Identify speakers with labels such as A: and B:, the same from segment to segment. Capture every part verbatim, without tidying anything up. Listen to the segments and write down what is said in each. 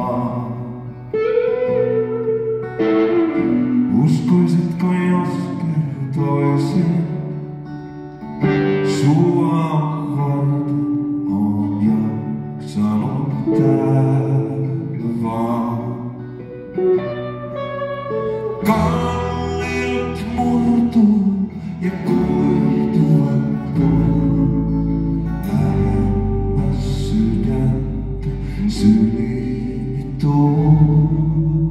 A: vaan. Uskoisitko jos kertoisin, sua varten on jaksanut täällä vaan. Kalliot murtuu ja kuihtuvat puut lähemmäs sydäntä syliini tuut.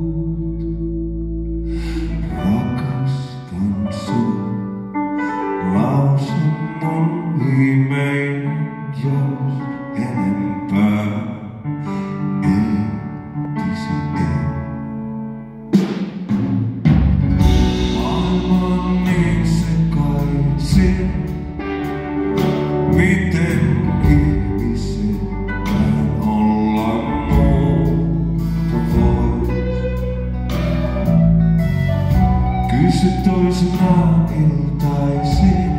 A: Rakastan sua, lause mun viimeinen, jos enempää ehtisi en. Maailma on niin sekaisin, miten ihmisetään olla muuta vois. Kysy toisinaan iltaisin,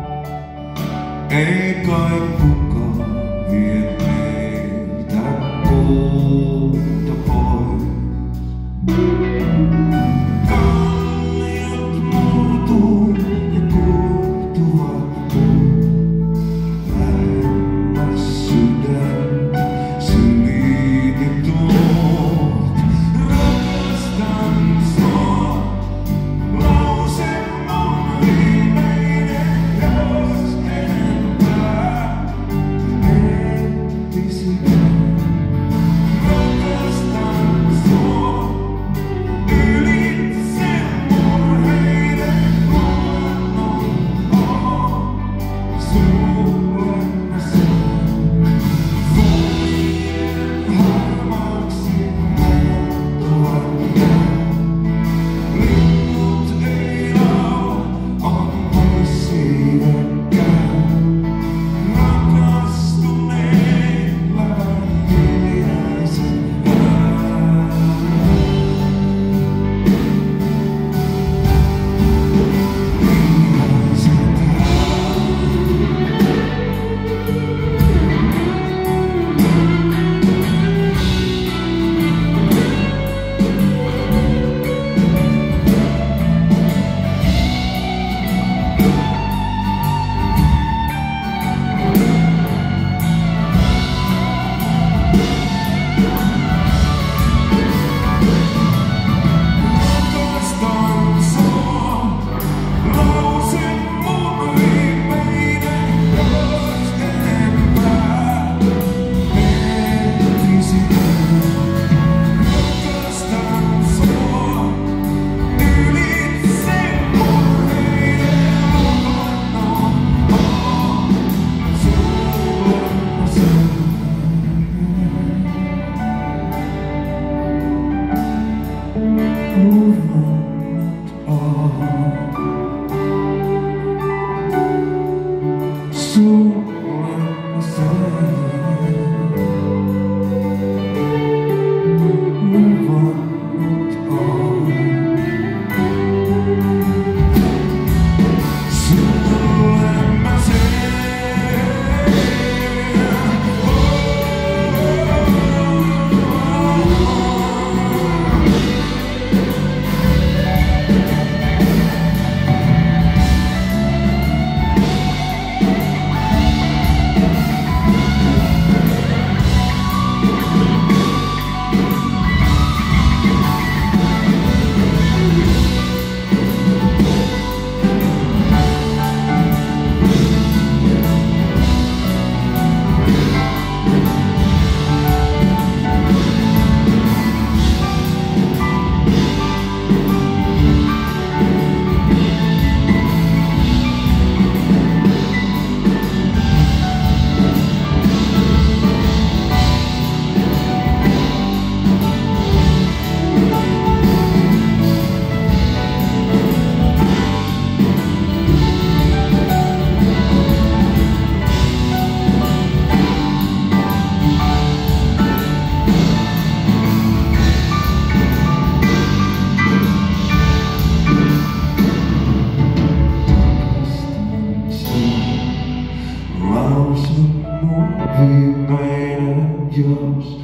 A: ei kai kukaan vie meiltä puuta pois. Kalliot murtuu ja kuihtuvat puut lähemmäs sydäntä syliini tuot. Rakastan sua, lause mun viimeinen, jos enempää ehtisi en. Rakastan sua ylitse murheiden, luonnon on sulle mä sanon. Vuoden harmaaksi muuttuvat jää. Linnut ei laula, on pois siitäkään. Rakastuneilla vain hiljaiset äänet. Rakastan sua, lause mun viimeinen, jos enempää ehtisi en. Rakastan sua ylitse murheiden, luonnon on sulle mä sanon. Luvannut on sulle mä sanon. Luvannut on sulle mä sanon. Lause mun viimeinen, jos